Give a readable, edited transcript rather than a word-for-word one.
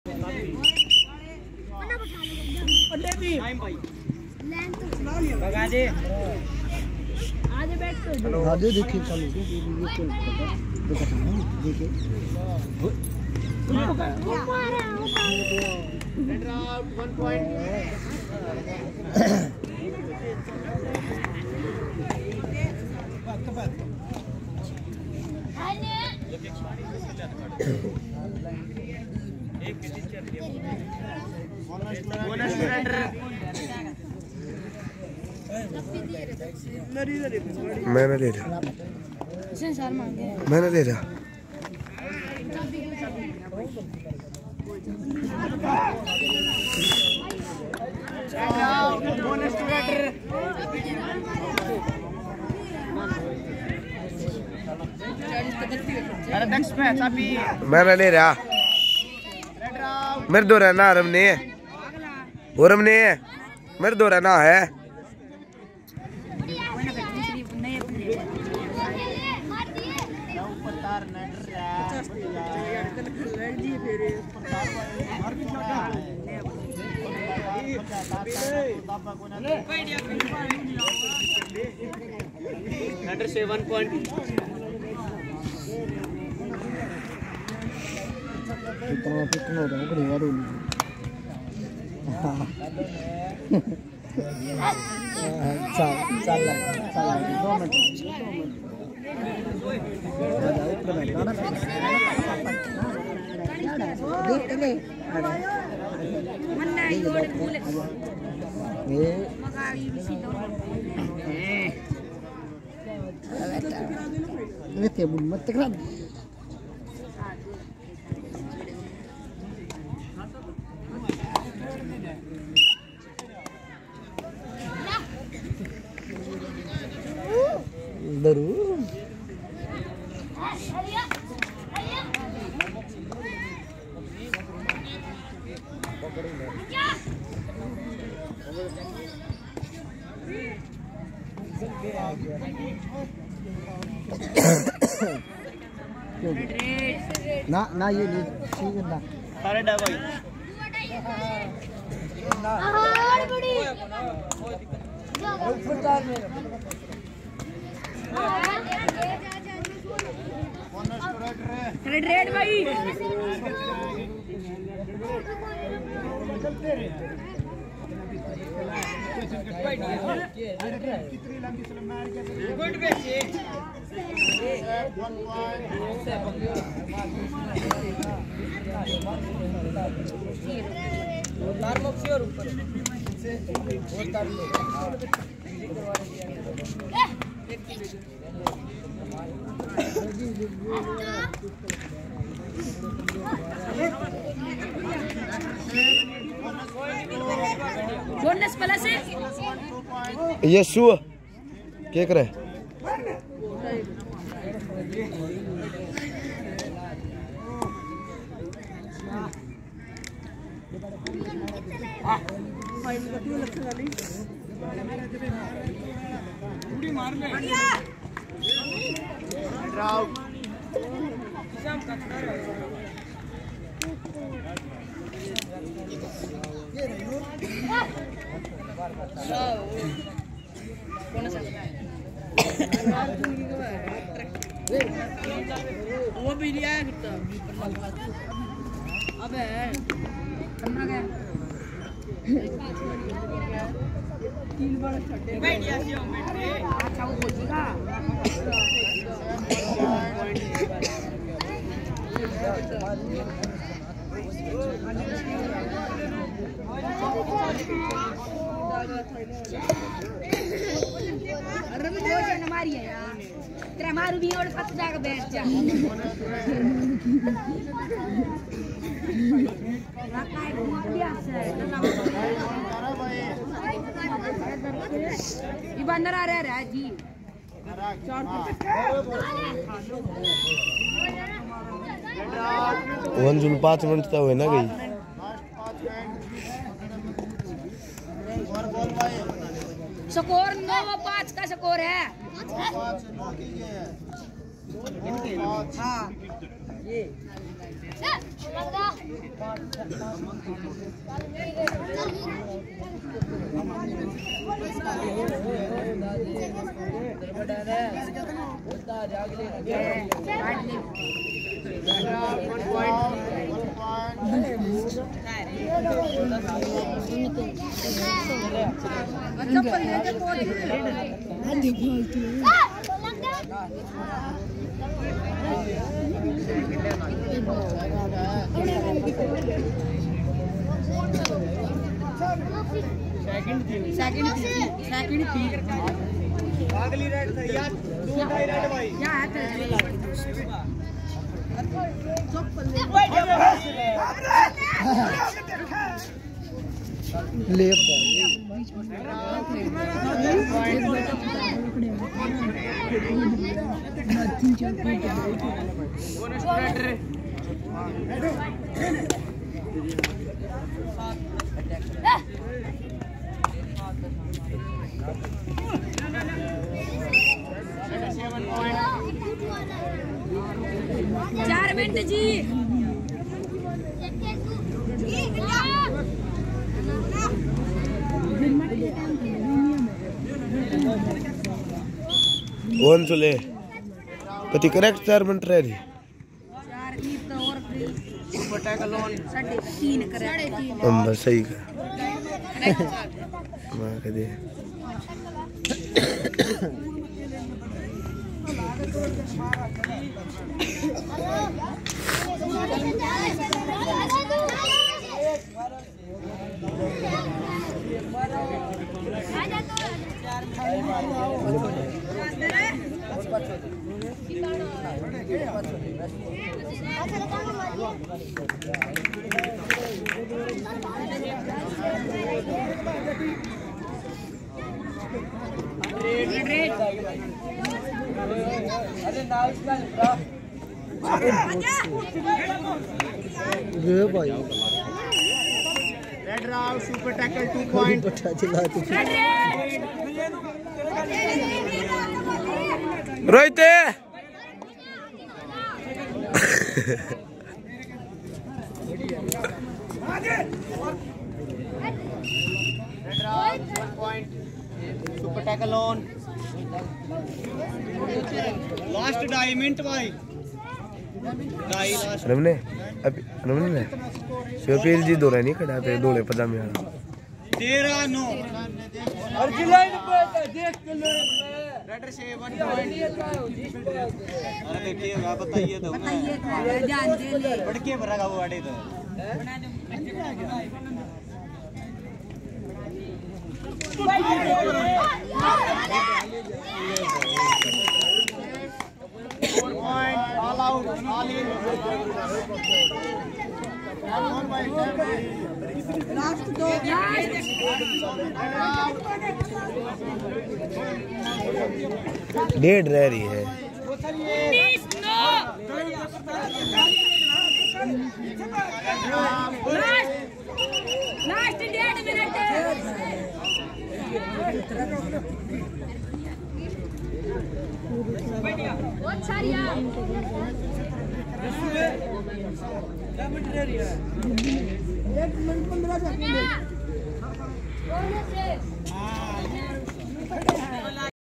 आजे देखिए चालू देखिए मैं नहीं ले रहा, मैं नहीं ले रहा। मैं नहीं ले रहा, मेरे दो रहना आराम नहीं है, आराम नहीं है, मेरे दो रहना है। Under 7 point. कितना होगा घड़िया रोल चल 2 मिनट ना ना ये नहीं ठीक है ना अरे डा भाई हार बड़ी रेड भाई गुड बेचे बोनस प्लस है ये शू क्या करे वो भी लिया है कितना अबे कमरा गया 3 बार छटे बैठ गया सी बैठ अच्छा वो खोजेगा अरे वो जन मारी है यार तेरा मारू भी और पत्ता जाकर बैठ जा ये बंदर आ रहा है जी 5 मिनट तो हुए ना गई स्कोर 9-5 का स्कोर है हाँ अगली रेड था यार, दो रेड भाई ले चार मिनट जी वन चले कति करेक्ट 4 मिनट रह रही सुपर टैकल ऑन 3.5 करे हम बस सही का मां के दे रे भाई रेड राव सुपर टैकल 2 पॉइंट बटा चला तू रोहित रेड राव 1 point super tackle on last 2 minute भाई 2 लास्ट रमने अभी रमने ने शोपील जी दौरा नहीं खड़ा थे डोले पजामे वाला 13-9 अर्जी लाइन पे देख के ले रेडर से 1 पॉइंट अरे देखिए बताइए तो ध्यान दे ले बढ़ के भरा वो आड़े तो all out all in last दो डेढ़ रह रही है लास्ट 1.5 मिनट बहुत सारी मिनट 15 सेकंड